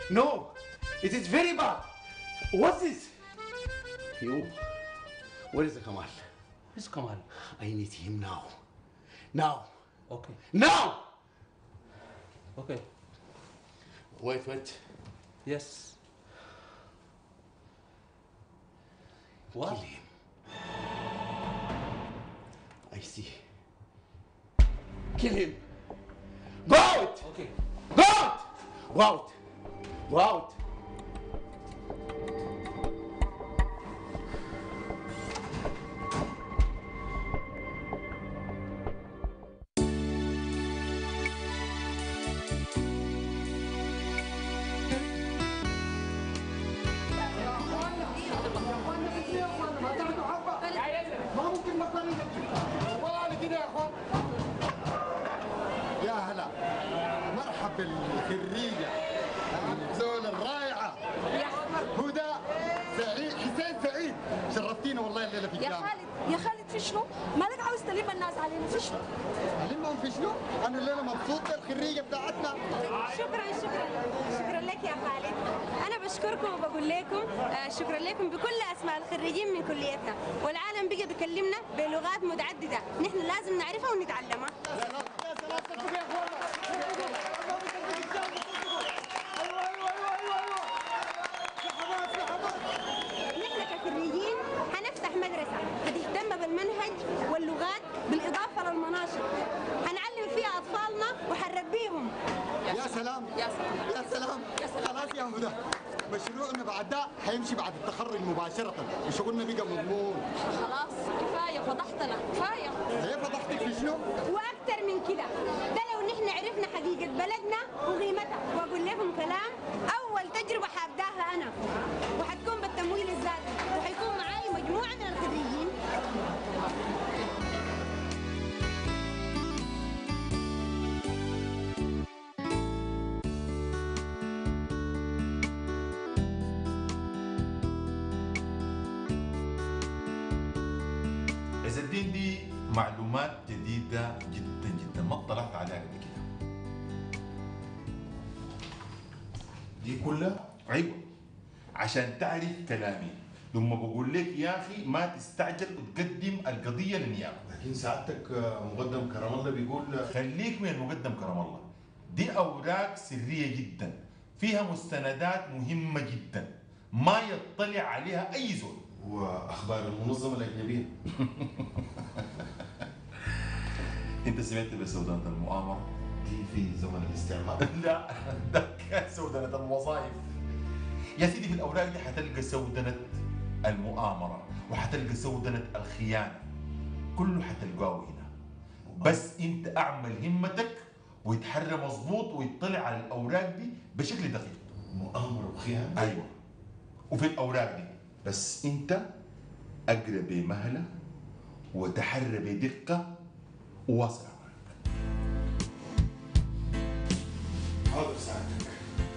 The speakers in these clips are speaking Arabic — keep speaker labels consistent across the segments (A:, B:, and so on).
A: No, it is very bad. What's this? You, where is the Kamal?
B: Where's Kamal?
A: I need him now. Now.
B: Okay.
A: Now!
B: Okay.
A: Wait.
B: Yes. What?
A: Kill him. I see. Kill him. Go out!
B: Okay.
A: Go out! Go out! Go out!
C: يا هلا مرحب بالخريجة الزول الرائعة هدى سعيد حسين سعيد شرفتينا والله الليلة في الجامعة.
D: يا خالد في شنو؟ مالك عاوز تلم الناس علينا في شنو؟
C: علمهم في شنو؟ أنا الليلة مبسوط بالخريجة بتاعتنا.
D: شكرا لك يا خالد. أنا بشكركم وبقول لكم شكرا لكم بكل أسماء الخريجين من كليتنا، والعالم بقى بيكلمنا بلغات متعددة، نحن لازم نعرفها ونتعلمها. نحن كخريجين هنفتح مدرسة هتهتم بالمنهج واللغات بالإضافة للمناشط، هنعلم فيها أطفالنا وهنربيهم.
C: يا سلام
D: يا سلام
C: يا سلام خلاص يا هدى مشروعنا بعد ده حيمشي بعد التخرج مباشرة وشغلنا بقى مضمون.
D: خلاص كفاية فضحتنا كفاية.
C: ليه فضحتك في شنو؟
D: واكتر من كده، ده لو نحن عرفنا حقيقة بلدنا وقيمتها. واقول لكم كلام، اول تجربة حابداها انا وحتكون بالتمويل الذاتي، وحيكون معاي مجموعة من الخريجين.
E: عز الدين دي معلومات جديدة جدا جدا ما اطلعت عليها قبل كده. دي كلها ايوه عشان تعرف كلامي لما بقول لك يا اخي ما تستعجل وتقدم القضية للنيابة.
F: لكن سعادتك مقدم كرم الله بيقول
E: خليك من المقدم كرم الله. دي اوراق سرية جدا فيها مستندات مهمة جدا ما يطلع عليها اي زول.
F: واخبار المنظمه الاجنبيه.
E: انت سمعت بسودانة المؤامرة؟
F: دي في زمن الاستعمار؟
E: لا ده سودانة الوظائف. يا سيدي في الاوراق دي حتلقى سودانة المؤامرة وحتلقى سودانة الخيانة، كله حتلقاه هنا. بس انت اعمل همتك ويتحرى مظبوط ويطلع على الاوراق دي بشكل دقيق.
F: مؤامره وخيانه؟
E: ايوه وفي الاوراق دي بس انت اقرا بمهله وتحرى بدقه وواصل عملك.
F: حاضر سعادتك.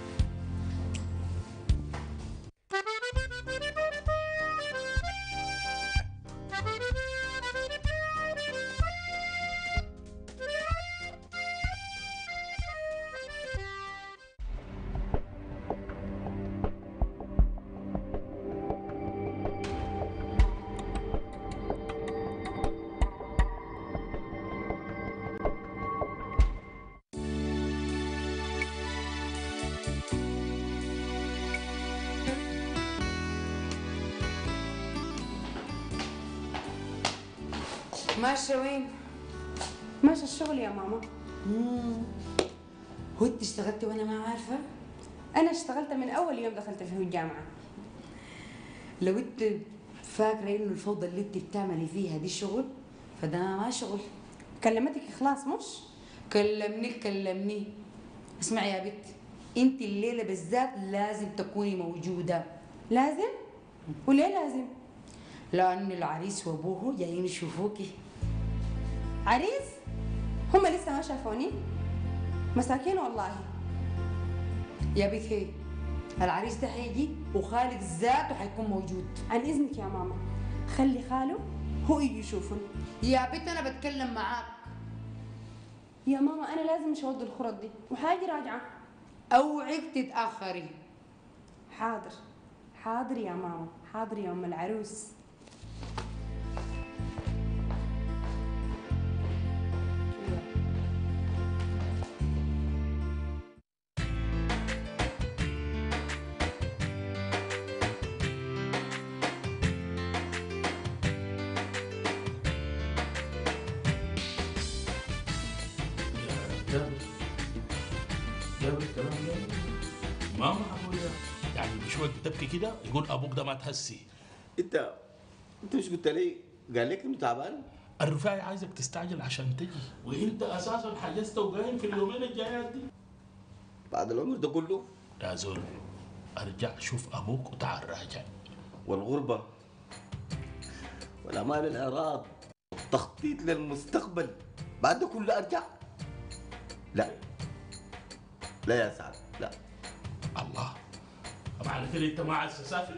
G: ماشية وين؟
D: ماشي الشغل يا ماما.
G: هو انت اشتغلتي وانا ما عارفة؟
D: انا اشتغلت من اول يوم دخلت فيه الجامعة.
G: لو انت فاكرة انه الفوضى اللي انت بتعملي فيها دي شغل فده ما شغل.
D: كلمتك خلاص مش؟
G: كلمني. اسمعي يا بت، انت الليلة بالذات لازم تكوني موجودة.
D: لازم؟ وليه لازم؟
G: لأن العريس وابوه جايين يشوفوكي.
D: عريس؟ هم لسه ما شافوني؟ مساكين والله.
G: يا بت هي العريس ده هيجي وخالد ذاته حيكون موجود.
D: عن اذنك يا ماما، خلي خاله هو يجي يشوفني.
G: يا بت انا بتكلم معاك.
D: يا ماما انا لازم مش اودي الخرط دي وحاجي راجعه.
G: اوعك تتاخري.
D: حاضر حاضر يا ماما، حاضر يا ام العروس.
H: جابر الكلام ده ما معقول يعني بشوية تبكي كده يقول ابوك ده ما تهسي.
A: انت مش قلت لي قال لك انه تعبان؟
H: الرفاعي عايزك تستعجل عشان تجي، وانت اساسا حجزت وقايم في اليومين الجايات دي.
A: بعد العمر ده كله؟
H: يا زول ارجع شوف ابوك وتعال راجع.
A: والغربة والأمان الإعراض والتخطيط للمستقبل بعد ده كله أرجع؟ لا لا يا سعد لا.
H: الله، طب على كده انت ما عايز تسافر؟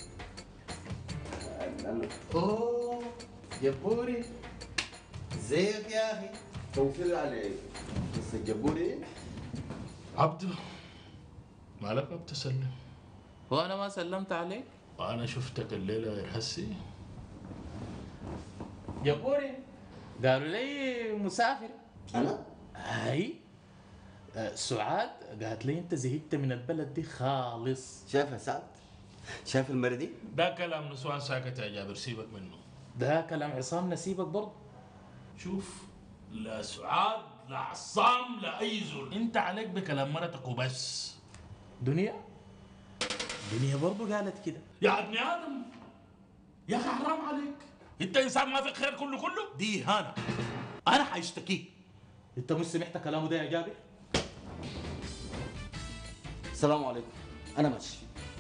A: اوه جبوري ازيك يا اخي؟ توفير عليك بس الجبوري
H: عبده مالك ما بتسلم؟
B: وانا ما سلمت عليك؟
H: وانا شفتك الليله يا هسي.
B: جبوري قالوا لي مسافر.
A: انا؟
B: هاي سعاد قالت لي انت زهقت من البلد دي خالص.
A: شايف يا سعد؟ شايف المرة دي؟
H: ده كلام نسوان ساكت يا جابر، سيبك منه.
B: ده كلام عصام نسيبك برضه.
H: شوف، لا سعاد لا عصام لا اي زول، انت عليك بكلام مرتك وبس.
B: دنيا برضه قالت كده.
H: يا ابن ادم يا اخي حرام عليك، انت انسان ما في خير كله دي اهانه. انا حيشتكيك.
B: انت مش سمعت كلامه ده يا جابر؟
A: السلام عليكم انا ماشي.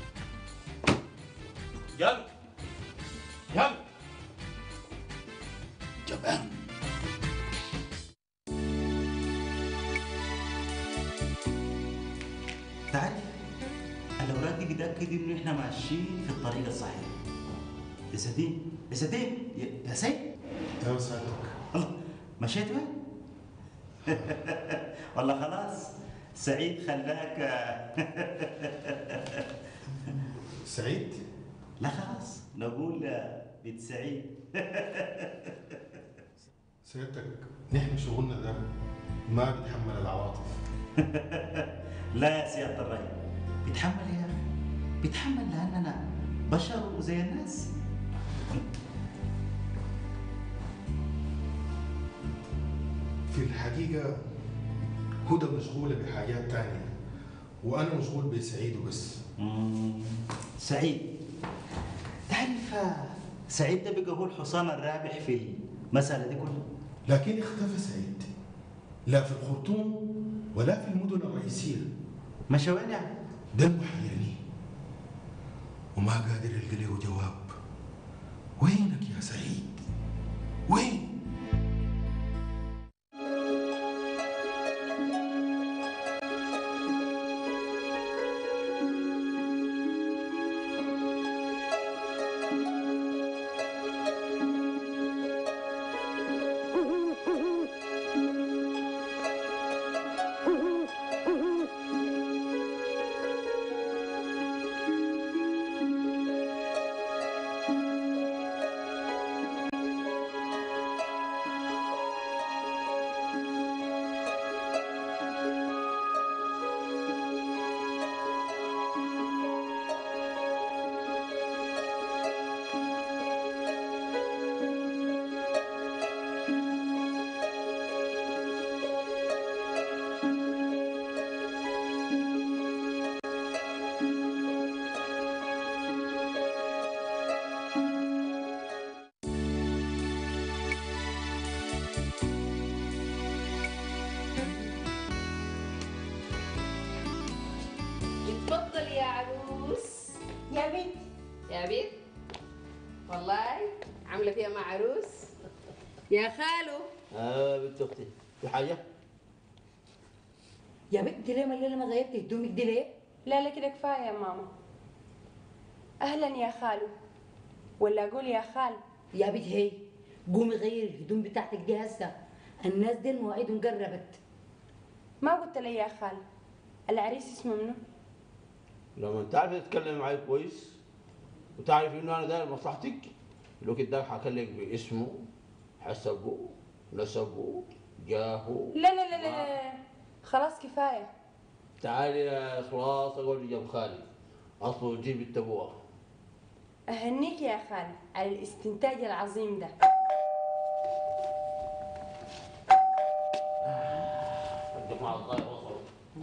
H: يلا جبان.
I: تعرف الاوراق دي بتاكد انه احنا ماشيين في الطريق الصحيح. يا سديم يا سيد.
F: تمام سعادتك.
I: الله، مشيت وين؟ والله خلاص سعيد خلاك.
F: سعيد؟
I: لا خلاص نقول بنت سعيد.
F: سيادتك نحن شغلنا ده ما بيتحمل العواطف.
I: لا يا سيادة الرجل، بيتحمل يا اخي، بيتحمل لاننا بشر وزي الناس.
F: في الحقيقة هدى مشغولة بحاجات تانية وأنا مشغول بسعيد وبس.
I: سعيد، تعرف سعيد ده بقى هو الحصان الرابح في المسألة دي كلها.
F: لكن اختفى سعيد، لا في الخرطوم ولا في المدن الرئيسية.
I: مشى وين يعني؟
F: ده محيرني وما قادر يلقى له جواب. وينك يا سعيد؟ وين؟
J: اتفضل يا عروس.
D: يا بنت
J: يا بنت والله عامله فيها مع عروس يا خالو.
A: بنت اختي في حاجة؟
G: يا بنت ليه ما الليله ما غيرتي هدومك دي ليه؟
D: لا لا كده كفايه يا ماما. اهلا يا خالو ولا اقول يا خال؟
G: يا بنت هي قومي غيري الهدوم بتاعتك دي هسه، الناس دي مواعيدهم قربت.
D: ما قلت لي يا خال العريس اسمه منو؟
K: لما تعرفي تتكلم معي كويس وتعرف انه انا داير مصلحتك، لو كده هكلمك باسمه، حسبه، نسبه، جاهه.
J: لا لا لا لا خلاص كفايه.
K: تعالي يا اخلاص اقعدي جنب خالي، اصله جيب التبوه.
J: اهنيك يا خالي على الاستنتاج العظيم ده.
K: بدك مع الطاير وصل.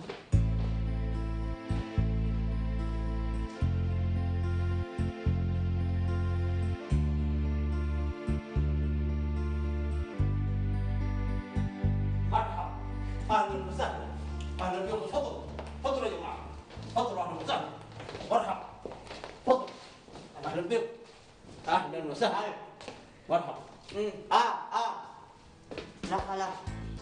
H: مرحبا، اهلا وسهلا، اهلا بكم، تفضلوا تفضلوا يا جماعه، تفضلوا اهلا وسهلا، مرحبا، تفضلوا، اهلا بكم، اهلا وسهلا، مرحبا.
L: لا خلاص.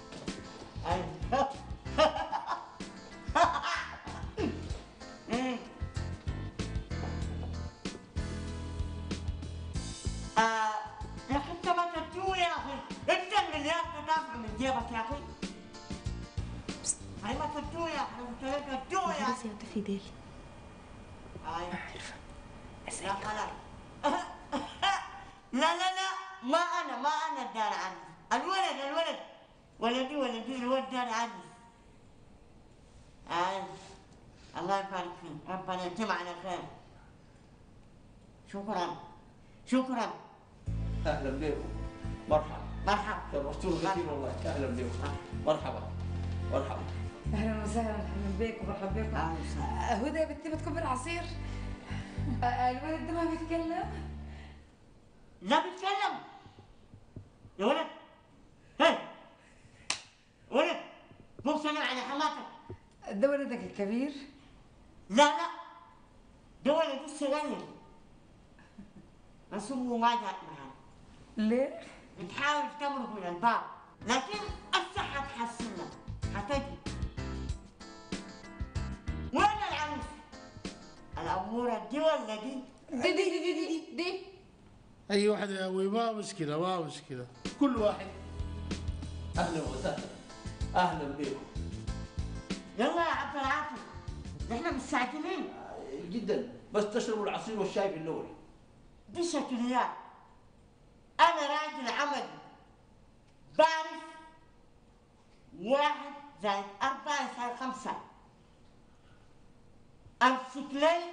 L: يا اخي انت ما تتوه يا اخي، انت المليار تدافع من جيبك يا اخي. هاي ما تتوه يا اخي، انت لا تتوه يا اخي.
J: انت في ديل.
L: هاي يا خلاص. لا لا لا، ما انا الدار عني. الولد ولدي الولد دار عني. الله يبارك فيك، ربنا يتم على خير. شكرا.
H: اهلا بكم، مرحبا.
L: مرحبا.
H: شرفتونا كثير والله، اهلا بكم، مرحبا.
G: اهلا وسهلا، اهلا بيك ومرحبا بكم. هدى يا بنتي بتكبر عصير. الولد ده ما بيتكلم؟
L: لا بيتكلم يا ولد. هي ولد، مو سلم على حماتك.
G: ده ولدك الكبير؟
L: لا ده ولد الصغير، بس امه ما جات معانا.
G: ليه؟
L: بتحاول تمرق من الباب، لكن الصحة تحسنها، حتجي. وين العروس؟ الأمورة دي ولا دي؟
J: دي
H: اي واحد يا ابوي، ما مشكله، كل واحد. اهلا وسهلا، اهلا بكم.
L: يلا يا عبد العاطي، نحن مستعجلين
H: جدا، بس تشربوا العصير والشاي في الاول.
L: دي شكليات. أنا راجل عملي، بعرف 1 زائد 4 يساوي 5. أمسك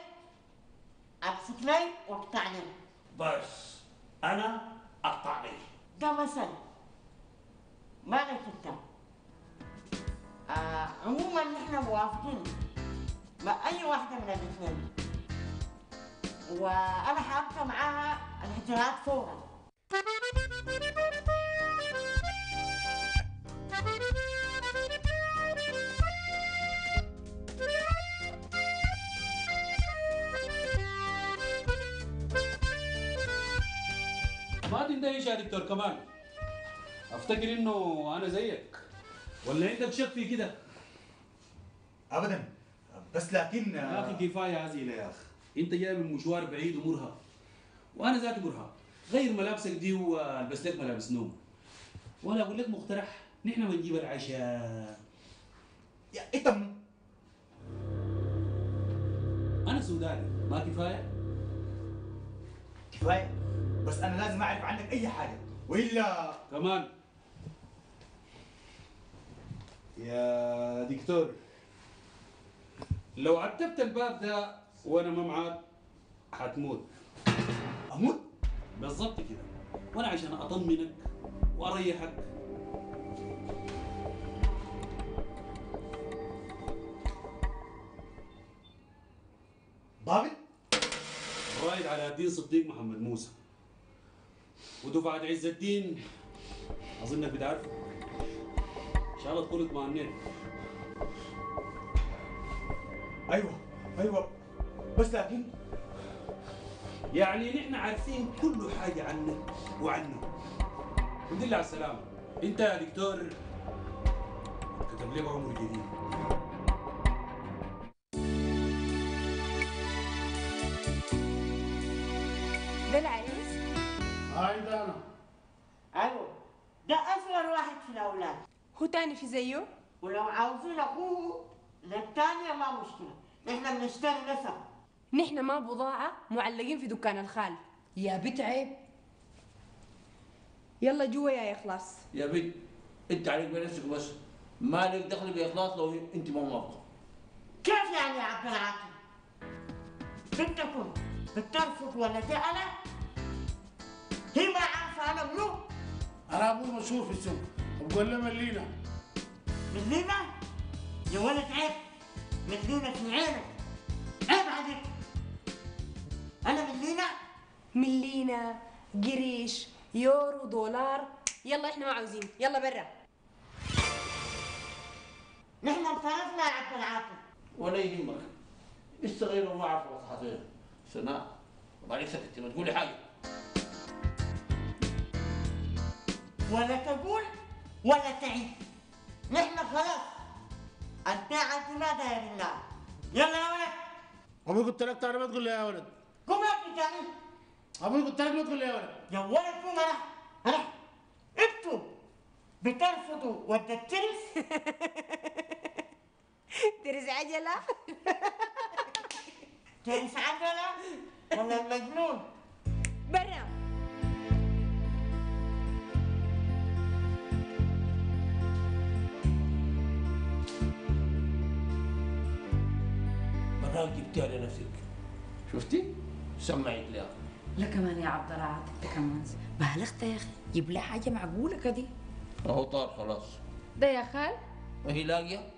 L: لي واقطع لي.
H: بس انا اقطع لي.
L: ده مثل مالك انت. عموما نحن موافقين مع اي واحده من الاثنين، وانا حابه معاها الهجرات فورا.
M: ما تندهش يا دكتور كمال، افتكر انه انا زيك، ولا عندك شك في كده؟
N: ابدا، بس لكن
M: يا اخي كفايه هزيله يا اخي، انت جاي من مشوار بعيد ومرهق، وانا ذاتي مرهق. غير ملابسك دي والبس لك ملابس نوم، ولا اقول لك مقترح، نحن ما نجيب العشاء.
N: يا انت
M: انا سوداني، ما كفايه؟
N: كفايه، بس انا لازم اعرف عنك اي حاجه والا
M: كمان. يا دكتور، لو عتبت الباب ده وانا ما معاك حتموت.
N: اموت؟
M: بالضبط كده، وانا عشان اطمنك واريحك.
N: ضابط؟
M: رايد على الدين صديق محمد موسى، ودفعة عز الدين اظنك بتعرف، ان شاء الله تكون اطمئنيت.
N: ايوه، بس لكن
M: يعني نحن عارفين كل حاجة عنك وعنه. الحمد لله على السلامة. انت يا دكتور كتب لك عمر جديد.
J: ده العريس؟
H: ده انا.
L: ايوه، ده اصغر واحد في الاولاد.
J: هو تاني في زيه؟
L: ولو عاوزين اخوه للثانيه ما مشكله، احنا بنشتري نسب.
D: نحن ما بضاعة معلقين في دكان الخال.
G: يا بنت عيب.
D: يلا جوا يا إخلاص.
K: يا بنت انت عليك بنفسك بس، ما لك دخل باخلاص لو انت ما موافقه.
L: كيف يعني يا عبد العاطي؟ بنتكم بترفض ولدي انا؟ هي ما عارفه انا منو؟
N: انا ابوي مشهور في السوق وبقول له ملينا.
L: ملينا؟ يا ولد عيب، ملينا في عينك، عيب عليك. انا ملينا؟
D: ملينا، قريش، يورو، دولار، يلا احنا ما عاوزين، يلا برا.
L: نحن انفرضنا يا عبد العاطي.
K: ولا يهمك، استغيروا ما اعرف مصلحتين. سناء وبعدين سكتي ما تقولي حاجه.
L: ولا تقول ولا تعيد. نحن خلاص البيع اعتماد يا بالله. يلا يا ولد.
N: ابوي قلت لك تعالى ما تقول لي يا ولد.
L: قوم يا ابني تعال.
N: ابوي قلت لك ما تقول لي يا ولد.
L: يا ولد قوم انا انتوا بترفضوا ود الترس.
D: ترس عجلة.
L: ترس عجلة ولا المجنون؟
D: برا.
K: براك جبتي على نفسك. شفتي؟ سمعت لي.
G: لا كمان يا عبد العاطي انت كمان بالغت يا اخي، جيب لي حاجه معقوله كده.
K: اهو طار خلاص.
G: ده يا خال
K: وهي لاقيه.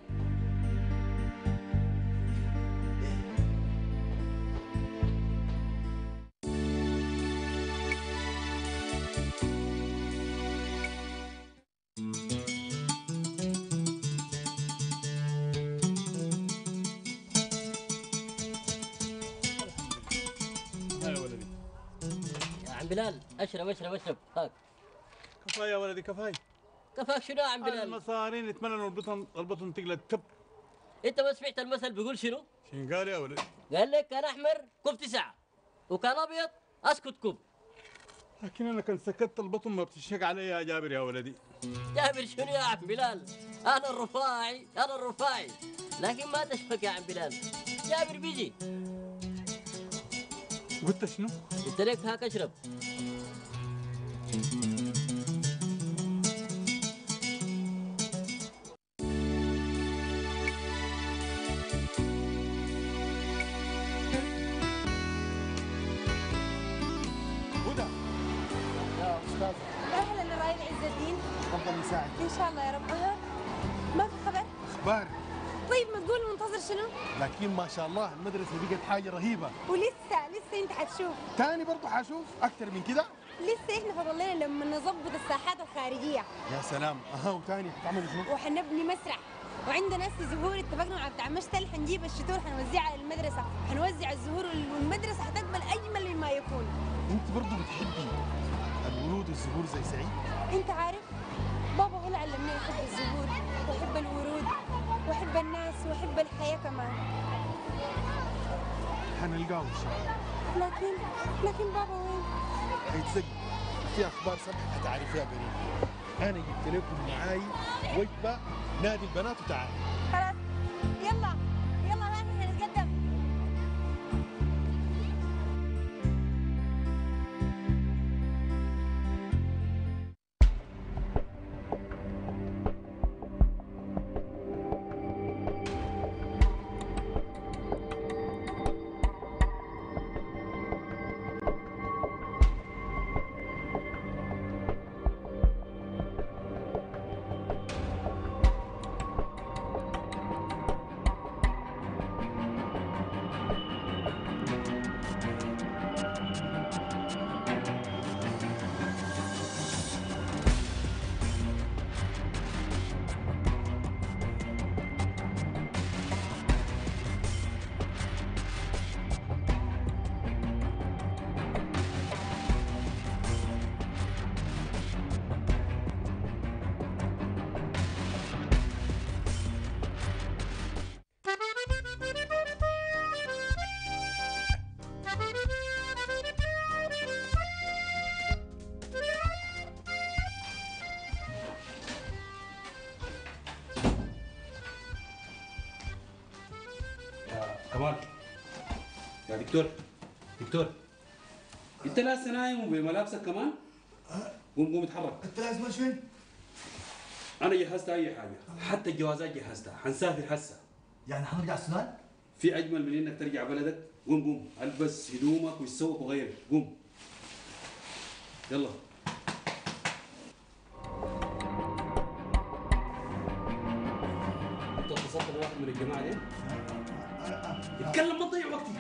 H: بلال اشرب هاك.
O: كفايه يا ولدي كفايه.
H: كفاك شنو يا عم بلال؟
O: المصارين يتمنى البطن تقلب تب.
H: انت ما سمعت المثل بيقول شنو؟
O: شنو قال يا ولدي؟
H: قال لك كان احمر كب 9 وكان ابيض اسكت كب.
O: لكن انا كان سكت البطن ما بتشهق علي يا جابر يا ولدي.
H: جابر شنو يا عم بلال؟ انا الرفاعي لكن ما تشفك يا عم بلال. جابر بيجي.
O: قلت شنو؟
H: قلت لك هاك اشرب.
D: اهلا رايل عز الدين.
C: تفضل يساعد.
D: ان شاء الله يا رب. ما في خبر؟
C: اخبار.
D: طيب ما تقول منتظر شنو؟
C: لكن ما شاء الله المدرسه بقت حاجه رهيبه.
D: ولسه انت حتشوف.
C: تاني برضه حشوف اكتر من كده.
D: لسه احنا فاضل لنا لما نظبط الساحات الخارجيه.
C: يا سلام. وتاني حتعملوا شنو؟
D: وحنبني مسرح وعندنا زهور اتفقنا مع بتاع مشتل، حنجيب الشتور حنوزعها على المدرسه، حنوزع الزهور والمدرسه حتقبل اجمل مما يكون.
C: انت برضه بتحبي الورود والزهور زي سعيد؟
D: انت عارف بابا هو اللي علمني احب الزهور واحب الورود واحب الناس واحب الحياه كمان.
C: حنلقاه ان شاء الله.
D: لكن بابا وين؟
C: هيتزق. في اخبار سبعه حتعرفيها قريب. انا جبت لكم معاي وجبه نادي البنات وتعالي.
D: خلاص يلا هاني هنتقدم.
M: كمال يا دكتور انت لسه نايم وبملابسك كمان؟ قوم اتحرك.
N: انت لازم ماشي فين؟
M: انا جهزت اي حاجه، حتى الجوازات جهزتها، حنسافر هسه.
N: يعني حنرجع السودان؟
M: في اجمل من انك ترجع بلدك. قوم البس هدومك وتسوق وغير. قوم يلا. انت اتصلت بواحد من الجماعه دي؟ اتكلم ما تضيع وقتي.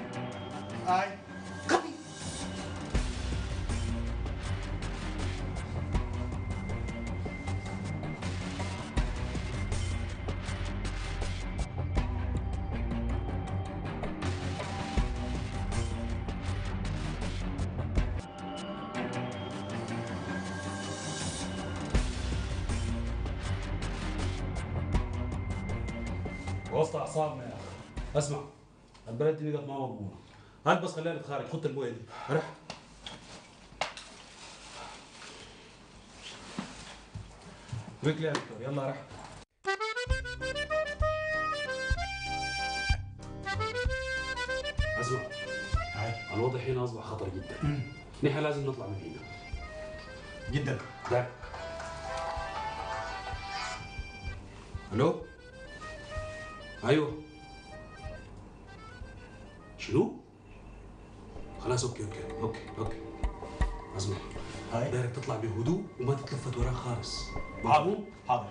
M: وسط اعصابنا يا اخي. اسمع، البلد دي بقت ما مضمونه. البس خلينا نتخارج. خد المويه دي. رح. رجلي يا دكتور. يلا رح. اسمع، الوضع هنا اصبح خطر جدا. نحن لازم نطلع من هنا جدا. داك. الو. ايوه. شنو؟ خلاص اوكي. اسمع، دايرك تطلع بهدوء وما تتلفت وراك خالص.
N: حاضر.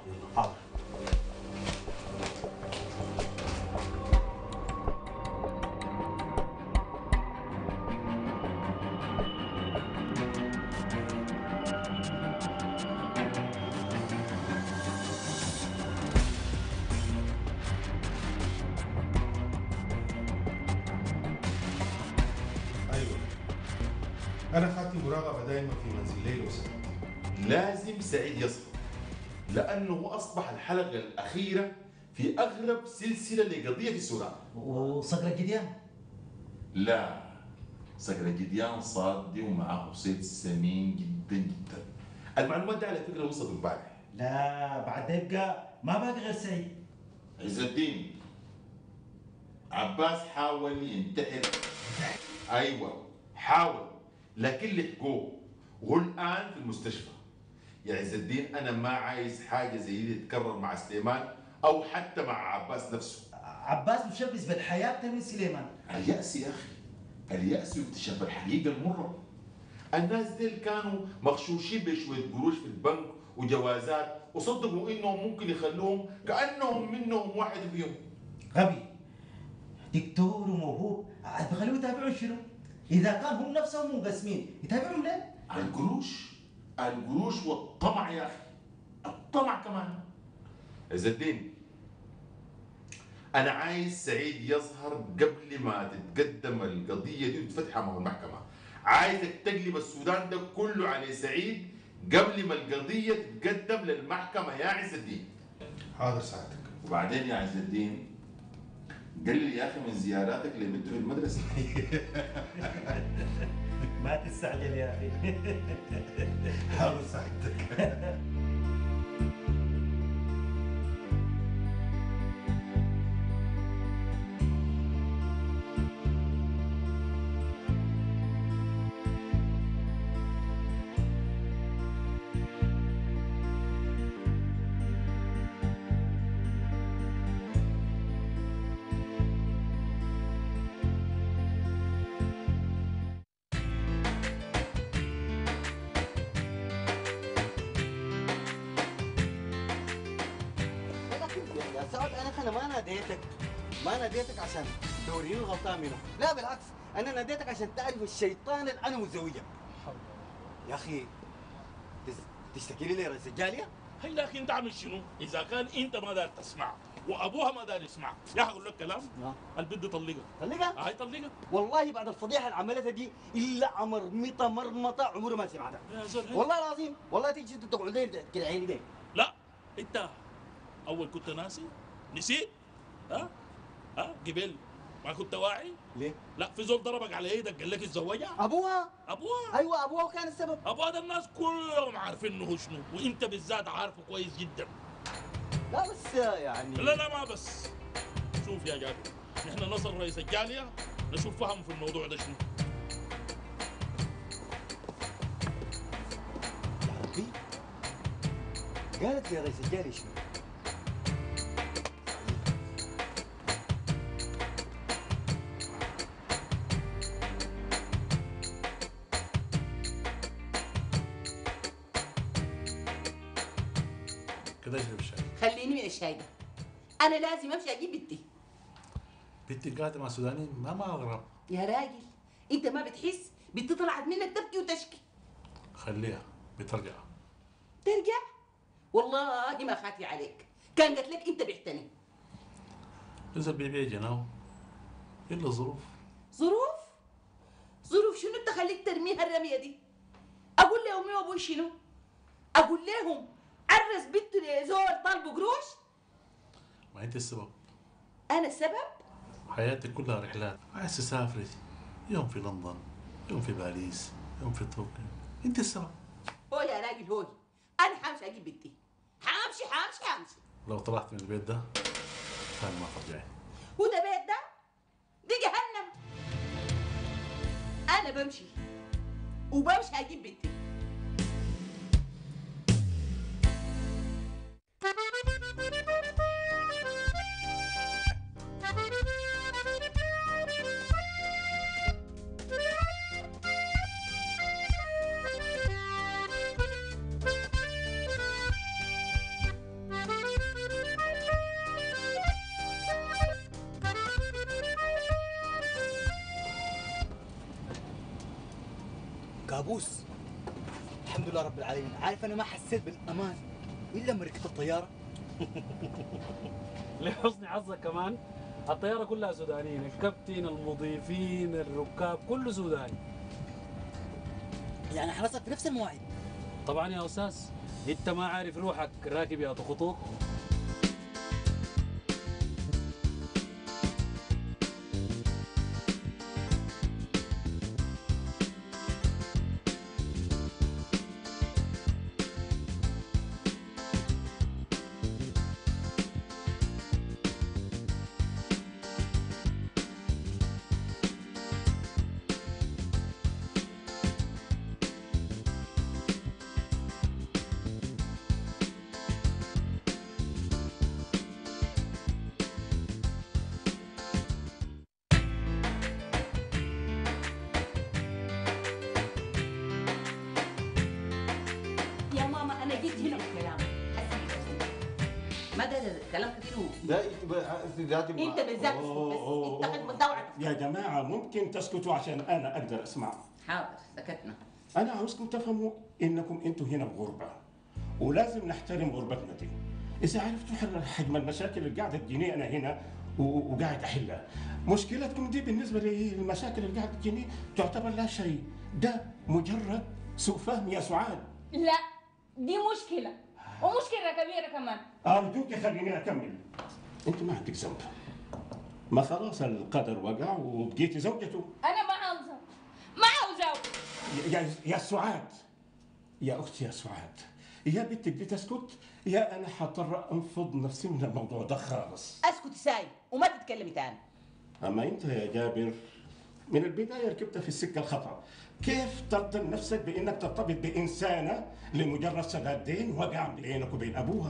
F: أنا خدت مراقبة دائما في منزل ليلى وسعيد.
E: لازم سعيد يصحى، لأنه أصبح الحلقة الأخيرة في أغرب سلسلة لقضية في السودان.
I: وصقر الجديان؟
E: لا، صقر الجديان صادي ومعاه صيد سمين جدا جدا. المعلومات دي على فكرة وصلت امبارح.
I: لا بعد يبقى ما باقي غير سعيد.
E: عز الدين، عباس حاول ينتحر. أيوة حاول، لكن لحقوه وهو الآن في المستشفى. يا عز الدين أنا ما عايز حاجة زي دي تتكرر مع سليمان أو حتى مع عباس نفسه.
I: عباس مشبث بالحياة أكثر من سليمان.
E: اليأس يا أخي، اليأس واكتشاف الحقيقة المرة. الناس ديل كانوا مغشوشين بشوية قروش في البنك وجوازات، وصدقوا إنهم ممكن يخلوهم كأنهم منهم واحد فيهم.
I: غبي دكتور وموهوب، بخلوهم يتابعوا شنو؟ إذا كان هم نفسهم منقسمين يتابعهم ليه؟
E: القروش والطمع يا أخي، الطمع كمان. عز الدين، أنا عايز سعيد يظهر قبل ما تتقدم القضية دي وتفتح أمام المحكمة. عايزك تقلب السودان ده كله على سعيد قبل ما القضية تتقدم للمحكمة يا عز الدين.
F: حاضر سعادتك.
E: وبعدين يا عز الدين، قلل يا أخي من زياراتك لبنته في المدرسة.
I: ما تستعجل يا أخي.
F: حاضر سعادتك.
P: يا سعد انا ما ناديتك عشان توريني الغلطان منه، لا بالعكس انا ناديتك عشان تعرف الشيطان اللي انا متزوجه. يا اخي تشتكي لي لرئيس الجاليه؟
Q: هي لكن انت عامل شنو؟ اذا كان انت ما دار تسمع وابوها ما دار يسمع، يا اخي اقول لك كلام البنت طلقها.
P: طلقها؟
Q: هاي طلقها.
P: والله بعد الفضيحه اللي عملتها دي الا عمرمطه مرمطه عمري ما سمعتها. والله العظيم، والله تيجي انت تقعد كده عيني بيه.
Q: لا انت اول كنت ناسي؟ نسيت؟ ها؟ قبل ما كنت واعي؟
P: ليه؟
Q: لا في زول ضربك على ايدك قال لك اتزوجها؟
P: ابوها.
Q: ايوه
P: ابوها كان السبب.
Q: ابوها ده الناس كلهم عارفين انه هو شنو، وانت بالذات عارفه كويس جدا.
P: لا بس يعني
Q: لا ما بس. شوف يا جابر، نحن نصل رئيس الجاليه نشوف فهم في الموضوع ده شنو.
P: يا ربي قالت لي رئيس الجاليه شنو؟
R: كده اشرب الشاي.
J: خليني من الشاي ده. انا لازم امشي اجيب بنتي.
R: بنتي قاعده مع السودانيين ما اغرب.
J: يا راجل انت ما بتحس بنتي طلعت منك تبكي وتشكي.
R: خليها بترجع.
J: ترجع؟ والله ما خاتي عليك، كان قالت لك انت بعتني.
R: نزل بيبيع جناو الا ظروف.
J: ظروف؟ ظروف شنو انت خليك ترميها الرميه دي؟ اقول لهم يا ابوي شنو؟ اقول لهم عرس بنته لزول طالبوا قروش؟
R: ما انت السبب.
J: انا السبب؟
R: حياتك كلها رحلات، عايز تسافري يوم في لندن، يوم في باريس، يوم في طوكيو، انت السبب.
J: هو يا راجل هوي، انا حامشي اجيب بنتي. حامشي.
R: لو طلعت من البيت ده ثاني ما ترجعي.
J: وده بيت ده؟ دي جهنم. انا بمشي اجيب بنتي.
P: كابوس. الحمد لله رب العالمين. عارف انا ما حسيت بالامان الا لما ركبت الطياره.
S: لحسن حظك كمان الطياره كلها سودانيين، الكابتن المضيفين الركاب كله سوداني.
P: يعني حرصت في نفس المواعيد.
S: طبعا يا استاذ انت ما عارف روحك راكب يا خطوط.
J: يا ماما انا جيت هنا بالكلام. ما ده كلام كتير.
T: لا انت ذاتي
J: انت بالذات اسكت بس، انت خدمة دورك.
U: يا جماعة ممكن تسكتوا عشان أنا أقدر أسمع.
J: حاضر سكتنا.
U: أنا عاوزكم تفهموا إنكم أنتوا هنا بغربة ولازم نحترم غربتنا دي. إذا عرفتوا حجم المشاكل اللي قاعدة تجيني أنا هنا وقاعد أحلها، مشكلتكم دي بالنسبة للمشاكل اللي قاعدة تجيني تعتبر لا شيء، ده مجرد سوء فهم يا سعاد.
V: لا دي مشكلة ومشكلة كبيرة كمان.
U: أرجوك خليني أكمل. أنت ما عندك ذنب. ما خلاص القدر وقع وبقيتي زوجته.
V: أنا ما عاوزة، ما عاوزة.
U: يا سعاد، يا أختي يا سعاد، يا بنتك دي تسكت يا أنا حضطر أنفض نفسي من الموضوع ده خالص.
J: اسكت ساي وما تتكلمي تاني.
U: أما أنت يا جابر من البداية ركبت في السكة الخطأ. كيف ترضى نفسك بأنك ترتبط بإنسانة لمجرد سداد دين وقع بينك وبين أبوها؟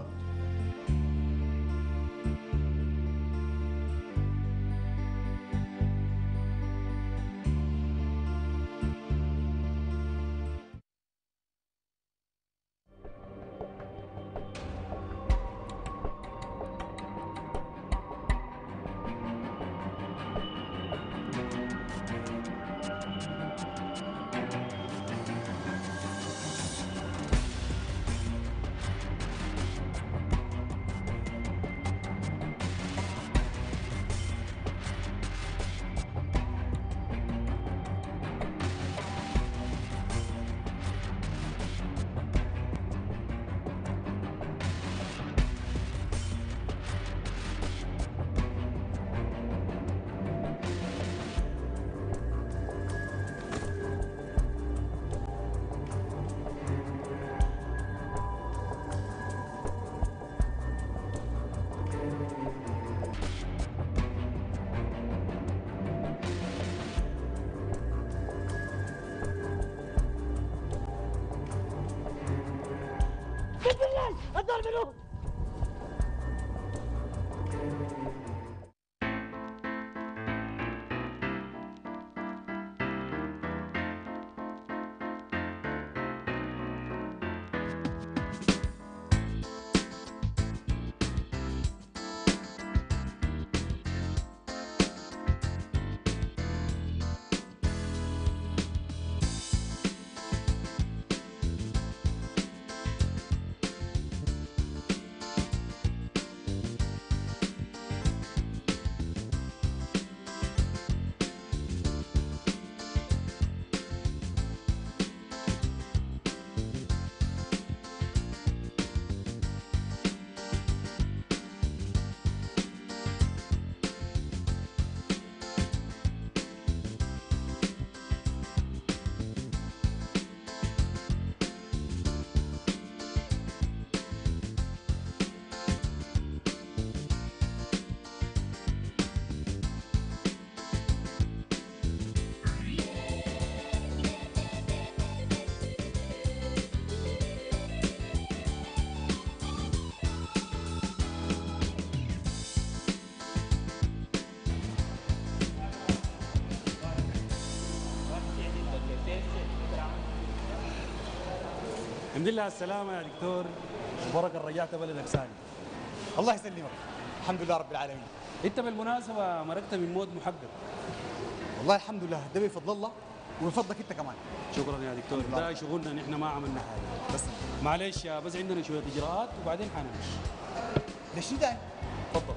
H: الدار منو؟
S: الحمد لله على السلامة يا دكتور، وبركة رجعت بلدك سالم.
N: الله يسلمك. الحمد لله رب العالمين.
S: انت بالمناسبة مرقت من موت محقق.
N: والله الحمد لله، ده بفضل الله ومن فضلك انت كمان.
S: شكرا يا دكتور، ده شغلنا نحن ما عملنا حاجة. بس معلش بس عندنا شوية إجراءات وبعدين حنمشي.
N: ده شنو ده؟
S: تفضل.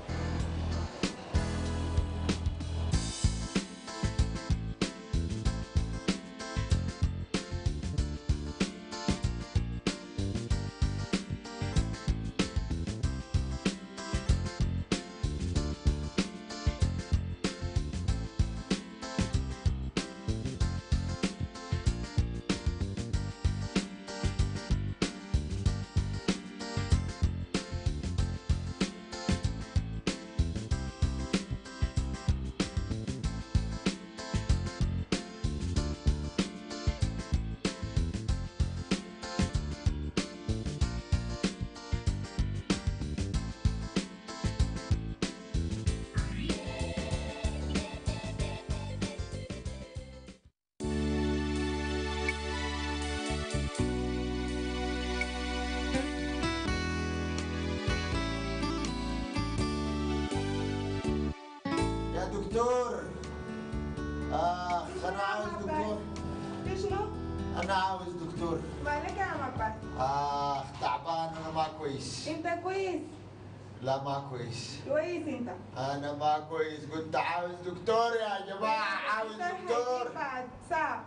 A: دكتور انا عاوز دكتور.
B: شنو؟
A: انا عاوز دكتور.
B: مالك يا عم عباس؟
A: تعبان انا ما كويس.
B: انت كويس؟
A: لا ما كويس.
B: كويس انت؟
A: انا ما كويس، قلت عاوز دكتور يا جماعه، عاوز دكتور.
B: بعد ساعة.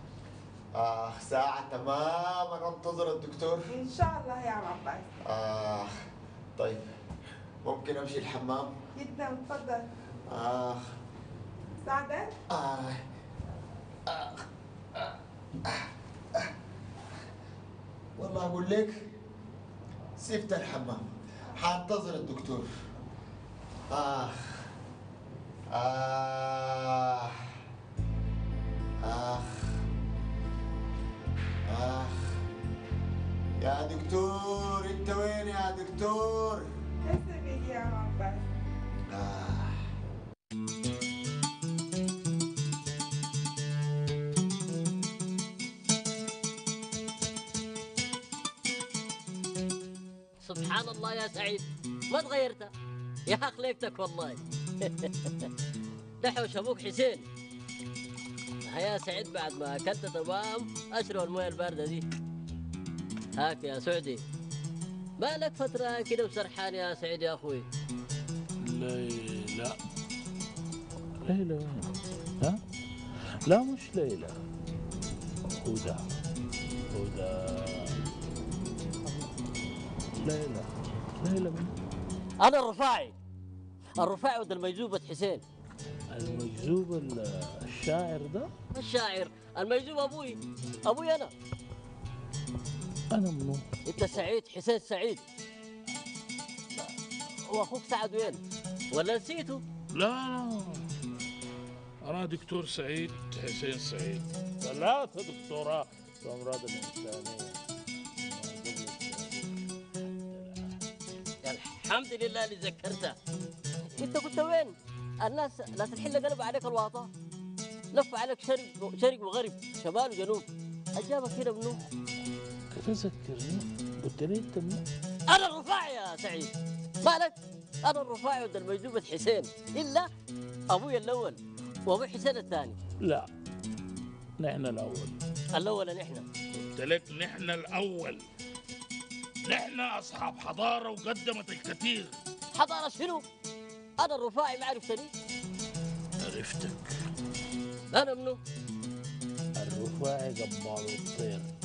A: ساعة تماما انتظر الدكتور.
B: ان شاء الله يا عم عباس.
A: طيب ممكن امشي الحمام؟
B: جدا تفضل. ساعدك؟
A: والله اقول لك سيبت الحمام، حانتظر الدكتور. آه آه آه آه يا دكتور انت وين يا دكتور؟
B: هسه بيجي يا عم عباس.
W: سبحان الله يا سعيد، ما تغيرت يا خليقتك والله. دحوش ابوك حسين. يا سعيد بعد ما اكلت تمام اشرب المويه البارده دي. هاك يا سعدي، بالك فتره كده وسرحان يا سعيد يا اخوي.
Q: ليلى ليلى وين؟ ها؟ لا مش ليلى، هدى هدى. ليلى ليلى من؟
W: انا الرفاعي، الرفاعي ولد المجذوبة حسين.
Q: المجذوب الشاعر ده؟
W: الشاعر المجذوب ابوي، ابوي انا.
Q: انا منو؟
W: انت سعيد، حسين سعيد. واخوك سعد وين؟ ولا نسيته؟
Q: لا لا، انا دكتور سعيد حسين سعيد، 3 دكتوراه في امراض الانسانيه.
W: الحمد لله اللي ذكرته. انت كنت وين؟ الناس الحله قلبوا عليك الواطه، لفوا عليك شرق وغرب، شمال وجنوب. اجابك هنا منو؟
Q: كيف ذكرني؟ قلت لي انت منو؟
W: انا الرفاعي يا سعيد. مالك؟ انا الرفاعي ولد المجذوبة حسين، الا ابويا الاول وابو حسين الثاني.
Q: لا، نحن الاول.
W: الاول نحن.
Q: قلت لك نحن الاول. نحن اصحاب حضاره وقدمت الكثير.
W: حضاره شنو؟ انا الرفاعي ما عرفتني؟
Q: عرفتك.
W: انا منو؟
Q: الرفاعي قبال الطير.